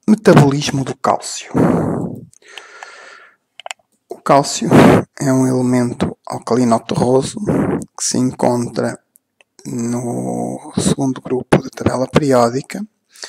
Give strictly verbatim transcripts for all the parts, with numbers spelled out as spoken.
Metabolismo do cálcio. O cálcio é um elemento alcalino terroso que se encontra no segundo grupo da tabela periódica.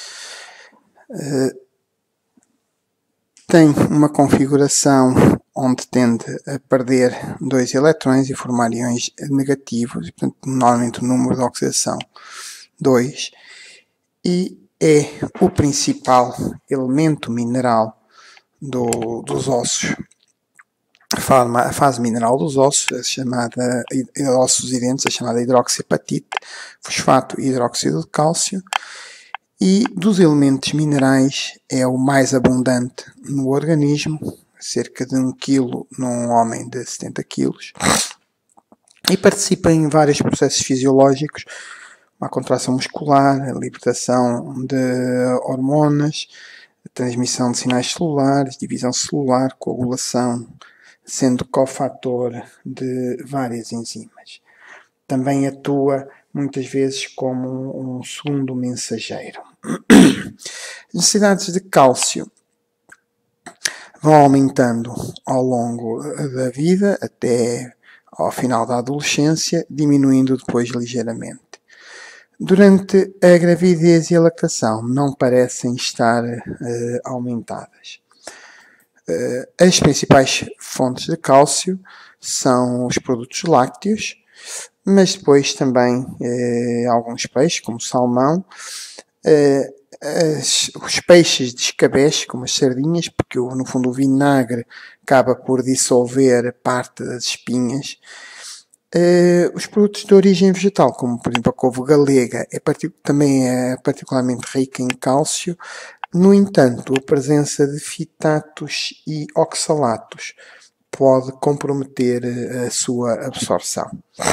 Tem uma configuração onde tende a perder dois eletrões e formar íons negativos, e, portanto, normalmente o número de oxidação dois, e é o principal elemento mineral do, dos ossos. A, forma, a fase mineral dos ossos, a chamada ossos idênticos, a chamada hidroxiapatite, fosfato e hidróxido de cálcio, e dos elementos minerais é o mais abundante no organismo, cerca de um quilo num homem de setenta quilos, e participa em vários processos fisiológicos, a contração muscular, a libertação de hormonas, a transmissão de sinais celulares, divisão celular, coagulação, sendo cofator de várias enzimas. Também atua muitas vezes como um segundo mensageiro. As necessidades de cálcio vão aumentando ao longo da vida até ao final da adolescência, diminuindo depois ligeiramente. Durante a gravidez e a lactação não parecem estar uh, aumentadas. Uh, as principais fontes de cálcio são os produtos lácteos, mas depois também uh, alguns peixes, como o salmão, uh, as, os peixes de escabeche, como as sardinhas, porque no fundo o vinagre acaba por dissolver parte das espinhas. Uh, os produtos de origem vegetal, como por exemplo a couve galega, é também é particularmente rica em cálcio. No entanto, a presença de fitatos e oxalatos pode comprometer a sua absorção.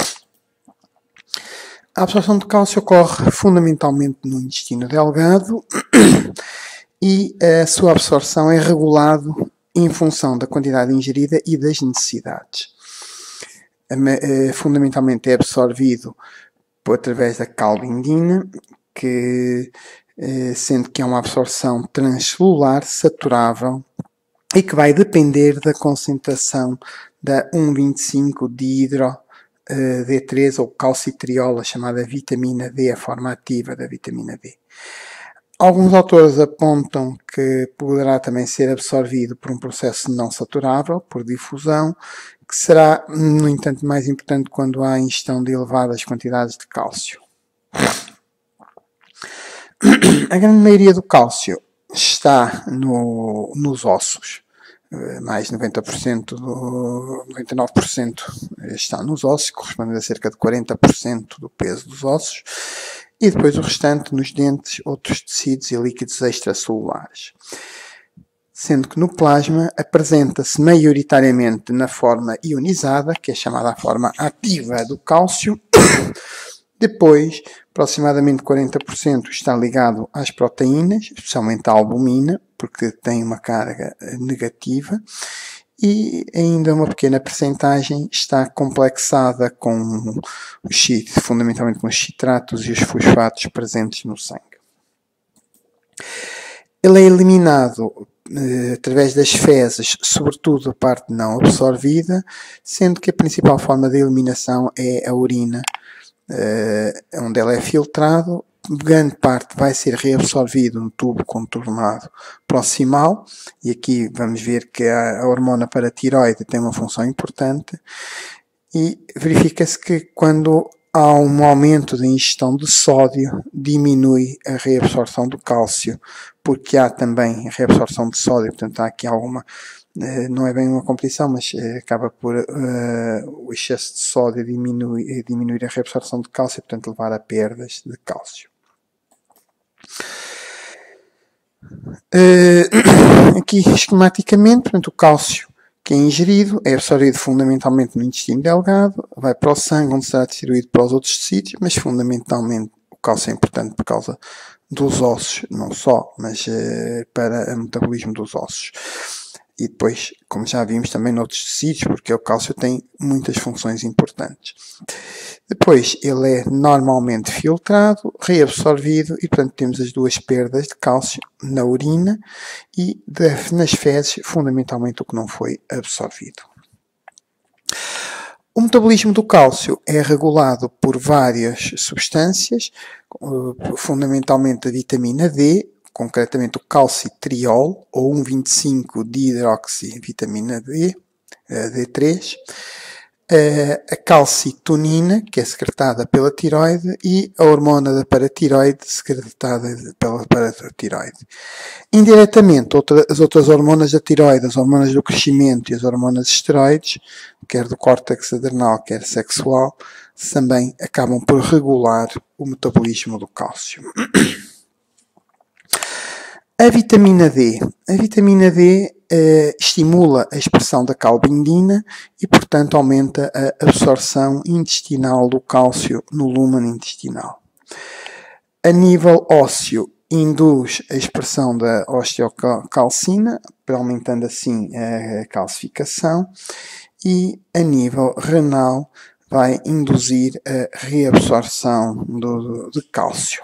A absorção de cálcio ocorre fundamentalmente no intestino delgado e a sua absorção é regulada em função da quantidade ingerida e das necessidades. Fundamentalmente é absorvido por, através da calbindina, que, sendo que é uma absorção transcelular saturável e que vai depender da concentração da um vírgula vinte e cinco dihidro D três ou calcitriola, chamada vitamina D, a forma ativa da vitamina D. Alguns autores apontam que poderá também ser absorvido por um processo não saturável, por difusão, que será, no entanto, mais importante quando há ingestão de elevadas quantidades de cálcio. A grande maioria do cálcio está no, nos ossos, mais de noventa por cento, do, noventa e nove por cento está nos ossos, correspondendo a cerca de quarenta por cento do peso dos ossos, e depois o restante nos dentes, outros tecidos e líquidos extracelulares. Sendo que no plasma apresenta-se maioritariamente na forma ionizada, que é chamada a forma ativa do cálcio. Depois, aproximadamente quarenta por cento está ligado às proteínas, especialmente à albumina, porque tem uma carga negativa. E ainda uma pequena percentagem está complexada com os, fundamentalmente com os citratos e os fosfatos presentes no sangue. Ele é eliminado eh, através das fezes, sobretudo a parte não absorvida, sendo que a principal forma de eliminação é a urina, eh, onde ele é filtrado. Grande parte vai ser reabsorvido no tubo contornado proximal, e aqui vamos ver que a hormona paratiroide tem uma função importante, e verifica-se que quando há um aumento da ingestão de sódio, diminui a reabsorção do cálcio, porque há também a reabsorção de sódio, portanto há aqui alguma, não é bem uma competição, mas acaba por uh, o excesso de sódio diminuir, diminuir a reabsorção de cálcio e, portanto, levar a perdas de cálcio. Uh, aqui, esquematicamente, portanto, o cálcio que é ingerido é absorvido fundamentalmente no intestino delgado, vai para o sangue, onde será distribuído para os outros tecidos, mas fundamentalmente o cálcio é importante por causa dos ossos, não só, mas uh, para o metabolismo dos ossos. e depois, como já vimos, também noutros tecidos, porque o cálcio tem muitas funções importantes. Depois, ele é normalmente filtrado, reabsorvido e, portanto, temos as duas perdas de cálcio na urina e de, nas fezes, fundamentalmente o que não foi absorvido. O metabolismo do cálcio é regulado por várias substâncias, fundamentalmente a vitamina D, concretamente o calcitriol, ou um vinte e cinco dihidroxivitamina D, D três, a calcitonina, que é secretada pela tiroide, e a hormona da paratiroide, secretada pela paratiroide. Indiretamente, outra, as outras hormonas da tiroide, as hormonas do crescimento e as hormonas esteroides, quer do córtex adrenal, quer sexual, também acabam por regular o metabolismo do cálcio. A vitamina D. A vitamina D eh, estimula a expressão da calbindina e, portanto, aumenta a absorção intestinal do cálcio no lúmen intestinal. A nível ósseo, induz a expressão da osteocalcina, aumentando assim a calcificação, e a nível renal vai induzir a reabsorção do, de cálcio.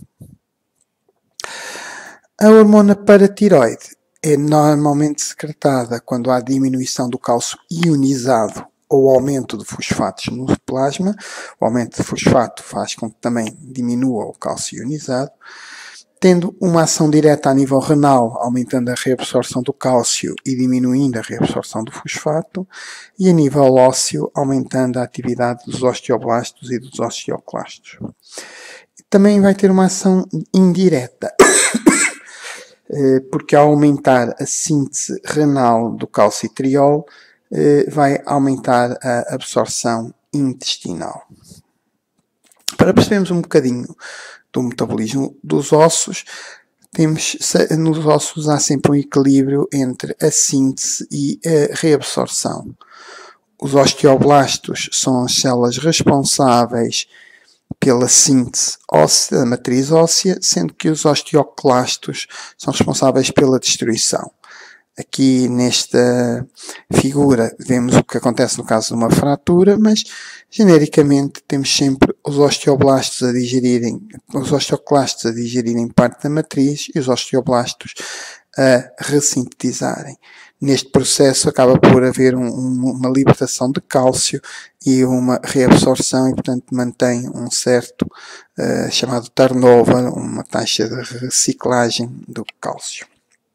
A hormona paratiroide é normalmente secretada quando há diminuição do cálcio ionizado ou aumento de fosfatos no plasma. O aumento de fosfato faz com que também diminua o cálcio ionizado, tendo uma ação direta a nível renal, aumentando a reabsorção do cálcio e diminuindo a reabsorção do fosfato, e a nível ósseo, aumentando a atividade dos osteoblastos e dos osteoclastos. Também vai ter uma ação indireta, porque ao aumentar a síntese renal do calcitriol, vai aumentar a absorção intestinal. Para percebermos um bocadinho do metabolismo dos ossos, temos, nos ossos há sempre um equilíbrio entre a síntese e a reabsorção. Os osteoblastos são as células responsáveis pela síntese óssea, da matriz óssea, sendo que os osteoclastos são responsáveis pela destruição. Aqui nesta figura vemos o que acontece no caso de uma fratura, mas genericamente temos sempre os osteoblastos a digerirem, os osteoclastos a digerirem parte da matriz e os osteoblastos a ressintetizarem. Neste processo acaba por haver um, uma libertação de cálcio e uma reabsorção e, portanto, mantém um certo uh, chamado turnover, uma taxa de reciclagem do cálcio.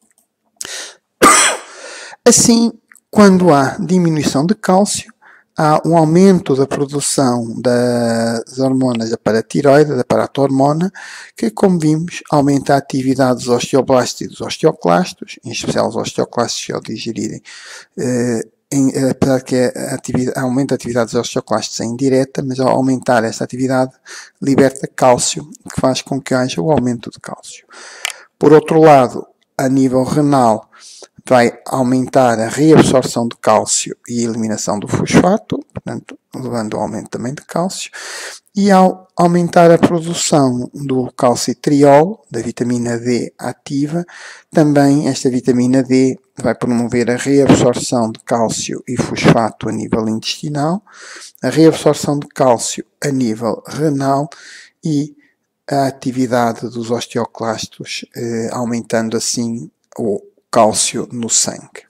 Assim, quando há diminuição de cálcio, há um aumento da produção das hormonas da paratiroide, da paratormona, que, como vimos, aumenta a atividade dos osteoblastos e dos osteoclastos, em especial os osteoclastos ao digerirem, eh, em, apesar que a atividade, aumenta a atividade dos osteoclastos é indireta, mas ao aumentar esta atividade, liberta cálcio, que faz com que haja o aumento de cálcio. Por outro lado, a nível renal, vai aumentar a reabsorção de cálcio e a eliminação do fosfato, portanto, levando ao aumento também de cálcio, e ao aumentar a produção do calcitriol, da vitamina D ativa, também esta vitamina D vai promover a reabsorção de cálcio e fosfato a nível intestinal, a reabsorção de cálcio a nível renal e a atividade dos osteoclastos, eh, aumentando assim o cálcio no sangue.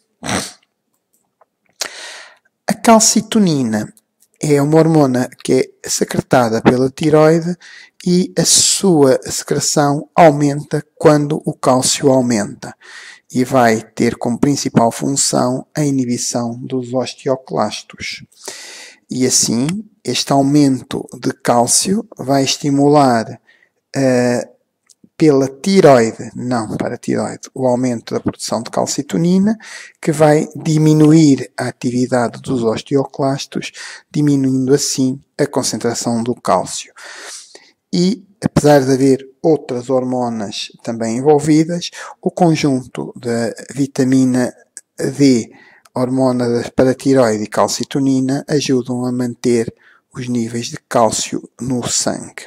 A calcitonina é uma hormona que é secretada pela tiroide e a sua secreção aumenta quando o cálcio aumenta e vai ter como principal função a inibição dos osteoclastos. E assim, este aumento de cálcio vai estimular a pela tiroide, não para a tiroide, o aumento da produção de calcitonina, que vai diminuir a atividade dos osteoclastos, diminuindo assim a concentração do cálcio. E, apesar de haver outras hormonas também envolvidas, o conjunto da vitamina D, hormona da paratiroide e calcitonina ajudam a manter os níveis de cálcio no sangue.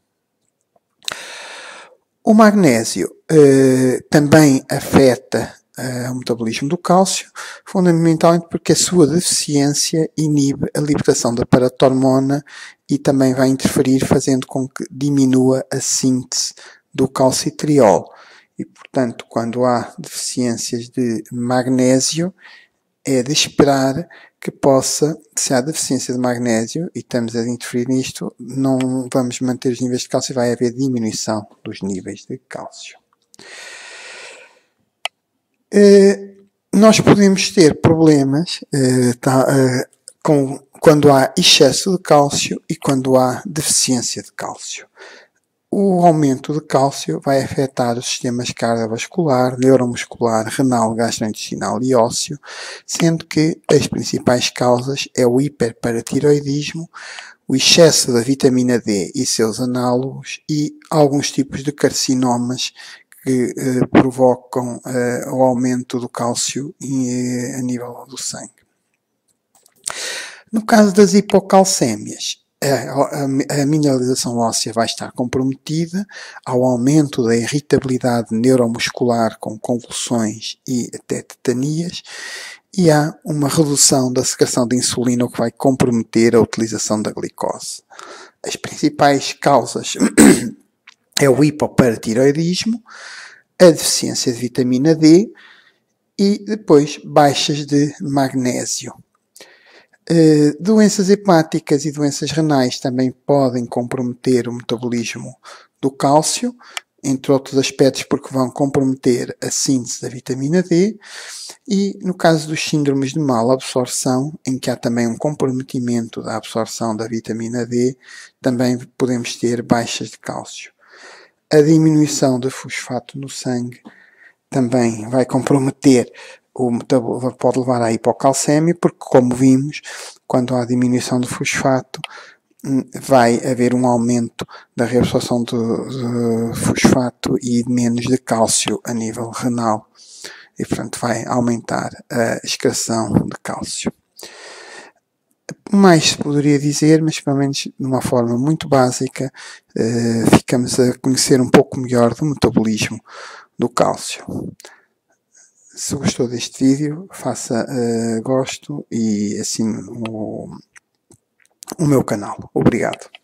O magnésio eh, também afeta uh, o metabolismo do cálcio, fundamentalmente porque a sua deficiência inibe a libertação da paratormona e também vai interferir fazendo com que diminua a síntese do calcitriol. E, portanto, quando há deficiências de magnésio, é de esperar que possa, se há deficiência de magnésio, e estamos a interferir nisto, não vamos manter os níveis de cálcio e vai haver diminuição dos níveis de cálcio. Uh, nós podemos ter problemas uh, tá, uh, com, quando há excesso de cálcio e quando há deficiência de cálcio. O aumento de cálcio vai afetar os sistemas cardiovascular, neuromuscular, renal, gastrointestinal e ósseo, sendo que as principais causas é o hiperparatiroidismo, o excesso da vitamina D e seus análogos e alguns tipos de carcinomas que eh, provocam eh, o aumento do cálcio eh, a nível do sangue. No caso das hipocalcémias, a, a, a mineralização óssea vai estar comprometida, ao aumento da irritabilidade neuromuscular com convulsões e até tetanias, e há uma redução da secreção de insulina, o que vai comprometer a utilização da glicose. As principais causas é o hipoparatiroidismo, a deficiência de vitamina D e depois baixas de magnésio. Uh, doenças hepáticas e doenças renais também podem comprometer o metabolismo do cálcio, entre outros aspectos porque vão comprometer a síntese da vitamina D, e no caso dos síndromes de mala absorção, em que há também um comprometimento da absorção da vitamina D, também podemos ter baixas de cálcio. A diminuição de fosfato no sangue também vai comprometer o metabolismo, pode levar à hipocalcémia, porque, como vimos, quando há diminuição de fosfato, vai haver um aumento da reabsorção de, de fosfato e menos de cálcio a nível renal. E, portanto, vai aumentar a excreção de cálcio. Mais se poderia dizer, mas pelo menos de uma forma muito básica, eh, ficamos a conhecer um pouco melhor do metabolismo do cálcio. Se gostou deste vídeo, faça uh, gosto e assine o, o meu canal. Obrigado.